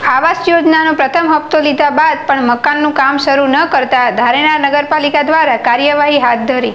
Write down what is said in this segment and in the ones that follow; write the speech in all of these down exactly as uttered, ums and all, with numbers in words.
आवास योजनाનો प्रथम हप्तो लीधा बाद पण मकानનું काम શરૂ ન કરતા ધાનેરા નગરપાલિકા દ્વારા કાર્યવાહી હાથ ધરી।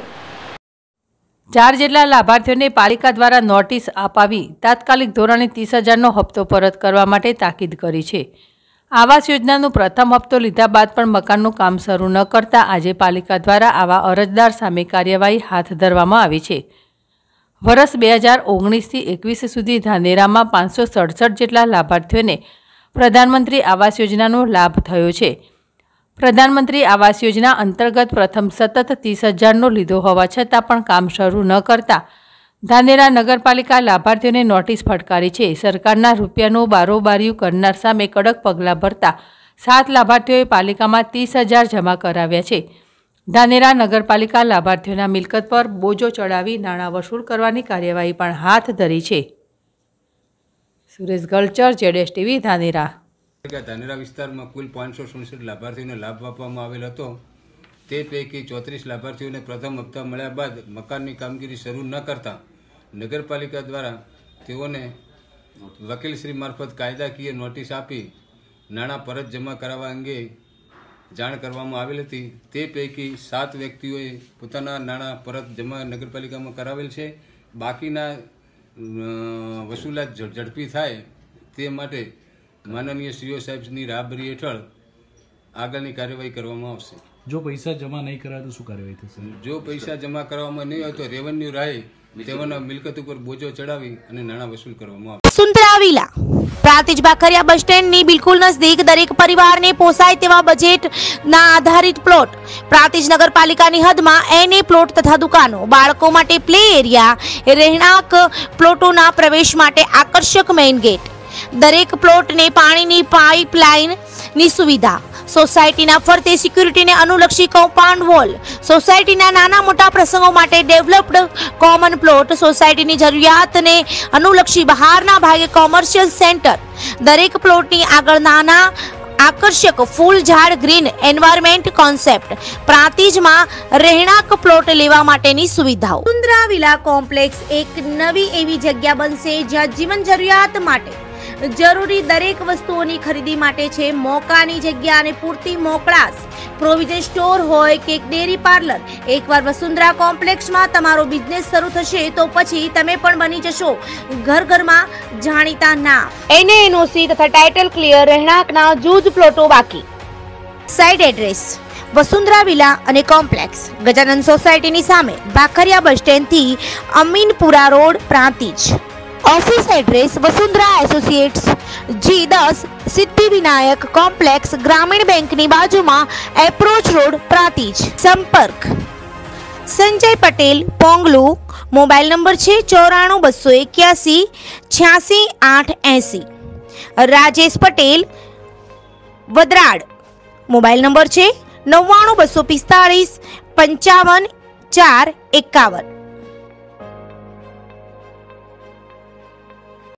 चार जेटला लाभार्थीओने पालिका द्वारा नोटिस अपावी तात्कालिक धोरणे तीस हजारनो हप्तो परत करवा माटे ताकीद करी छे। आवास योजनानो प्रथम हप्तो लीधा बाद पण मकानનું काम શરૂ न करता आजे पालिका द्वारा आवा अरजदार सामे कार्यवाही हाथ धरवामां आवी छे। वर्ष बे हज़ार ओगनीस थी एकवीस सुधी धानेरामां पांचसो सड़सठ जेटला लाभार्थीओने प्रधानमंत्री आवास योजनानो लाभ थयो छे। प्रधानमंत्री आवास योजना अंतर्गत प्रथम सतत तीस हजारनो लीधो होवा छतां पण काम शरू न करता धानेरा नगरपालिका लाभार्थीओने नोटिस फटकारी छे। सरकारना रूपियानो बारोबारियुं करनार सामे कड़क पगलां भरता सात लाभार्थीओए पालिकामां तीस हज़ार जमा कराव्या छे। धानेरा नगरपालिका लाभार्थीओना मिलकत पर बोजो चढ़ावी नाणां वसूल करवानी कार्यवाही पण हाथ धरी छे। सुरेश गलचर, जेडेस टीवी, धानेरा। धानेरा विस्तार में कुल पांच सौ सड़सठ लाभार्थी ने लाभ आपवामां आवेल हतो। ते पैकी चौतरीस लाभार्थीओं ने प्रथम हप्ता मळ्या बाद मकान की कामगीरी शुरू न करता नगरपालिका द्वारा तेओने वकीलश्री मार्फत कायदाकीय नोटिस आपी नाणां परत जमा करावा अंगे जाण करवामां आवेल हती। ते पैकी सात व्यक्तिओए पोताना नाणां परत जमा नगरपालिका में करावेल छे। बाकीना वसूलात झड़पी थाय ते माटे माननीय सीओ साहेबनी राहबरी हेठळ आगळनी कार्यवाही करवामां आवशे। जो पैसा जमा नहीं कराय तो शुं कार्यवाही थशे? जो पैसा जमा करवामां नहीं होय तो रेवन्यू राहे तेओना मिलकत पर बोजो चढ़ावी अने नाणां वसूल करवामां आवशे। Vasundhara villa Prantij बाखरिया bus stand नी बिल्कुल नजदीक दरेक परिवार ने पोसाय तेवा बजेट ना आधारित प्लॉट प्रांतिज नगरपालिका नी हद में एने प्लॉट तथा दुकानों बाळको माटे प्ले एरिया રહેણાંક प्लॉटों प्रवेश माटे आकर्षक मेन गेट दरेक प्लॉट ने पानी नी पाइपलाइन नी सुविधा सोसायटी ना फरते सिक्योरिटी ने अनुलक्षी कम्पाउंड वॉल सोसायटी ना नाना मोटा प्रसंगों माटे डेवलप्ड कॉमन प्लॉट सोसायटी नी जरूरियात ने अनुलक्षी बहारना भागे कॉमर्शियल सेंटर दरेक प्लॉट नी आगळ नाना आकर्षक फूल झाड़ ग्रीन एनवायरमेंट कॉन्सेप्ट प्रांतिज में રહેણાંક प्लॉट लेवा माटेनी सुविधाओं। वसुंधरा विला कॉम्प्लेक्स एक नवी एवी जग्या बनशे ज्यां जीवन जरूरियात माटे जरूरी दरेक वस्तुओनी खरीदी माटे छे मोकानी जग्या अने पूरती मोकळास प्रोविजन स्टोर होय के डेरी पार्लर। एकवार वसुंधरा कॉम्प्लेक्स में तमारो बिजनेस शुरू थशे तो पछी तमे पण बनी जशो घर घर में जाणीता नाम। एने एनओसी तथा टाइटल क्लियर રહેણાંકના જૂજ પ્લોટો बाकी। साइड एड्रेस वसुंधरा विला अने कॉम्प्लेक्स गजानन सोसायटी नी सामे बाखरिया बस स्टेण्ड थी Aminpura road Prantij. Office address Vasundhara associates G दस सिद्धिविनायक कॉम्प्लेक्स ग्रामीण बैंक नी बाजू में एप्रोच रोड प्रांतिज। संपर्क संजय पटेल पोंगलू मोबाइल नंबर छे चौराणु बसो इक्यासी छियासी आठ एसी। राजेश पटेल वदराड मोबाइल नंबर छे नव्वाणु बसो पिस्तालीस पंचावन चार एकावन।